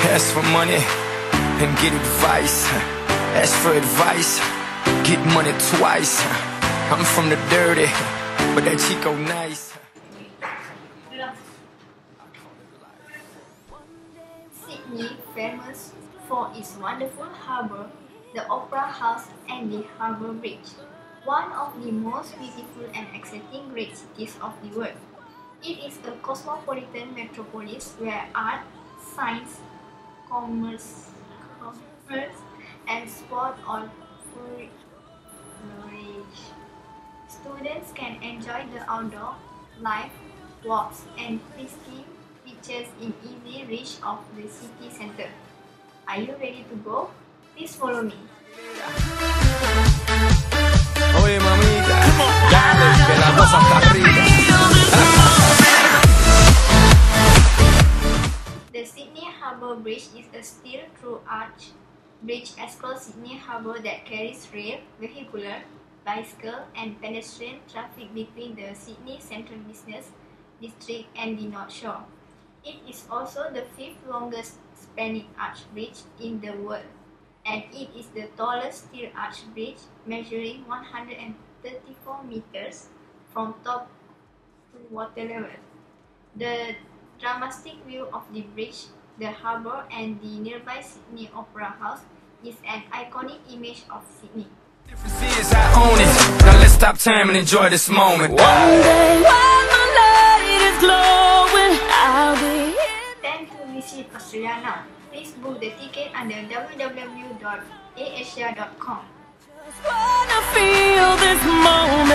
Ask for money and get advice. Ask for advice, get money twice. I'm from the dirty, but that Chico nice. Sydney, famous for its wonderful harbour, the Opera House and the Harbour Bridge, one of the most beautiful and exciting great cities of the world. It is a cosmopolitan metropolis where art, science, commerce and sport all flourish. Students can enjoy the outdoor life, walks and pristine beaches in easy reach of the city center. Are you ready to go? Please follow me. Oye mamita, dale que la cosa está arriba. The Sydney Harbour Bridge is a steel through arch bridge across Sydney Harbour that carries rail, vehicular, bicycle and pedestrian traffic between the Sydney Central Business District and the North Shore. It is also the fifth longest spanning arch bridge in the world, and it is the tallest steel arch bridge, measuring 134 meters from top to water level. The dramatic view of the bridge, the harbour and the nearby Sydney Opera House is an iconic image of Sydney. Difference is I own it. Now let's stop time and enjoy this moment. One day when the light is glowing, I'll be here. Plan to visit Australia now. Please book the ticket under www.aasia.com. Just wanna feel this moment.